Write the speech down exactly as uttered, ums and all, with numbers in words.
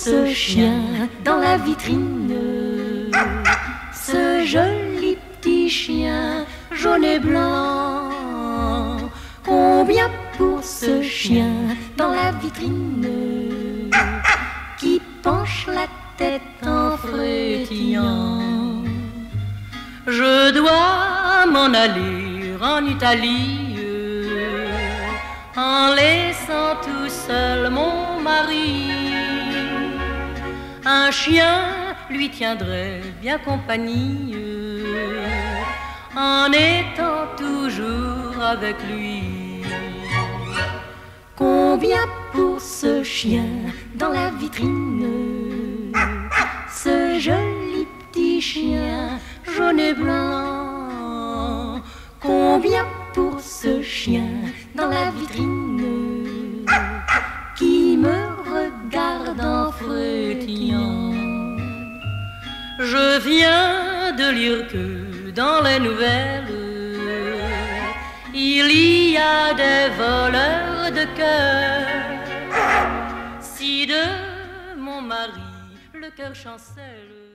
ce chien dans la vitrine, ce joli petit chien jaune et blanc. Combien pour ce chien dans la vitrine qui penche la tête en frétillant? Je dois m'en aller en Italie en laissant tout seul mon mari. Un chien lui tiendrait bien compagnie en étant toujours avec lui. Combien pour ce chien dans la vitrine, ce joli petit chien jaune et blanc? Combien pour ce chien dans la vitrine qui me regarde en frétillant? Je viens de lire que dans les nouvelles il y a des voleurs de cœur. Si de mon mari le cœur chancelle,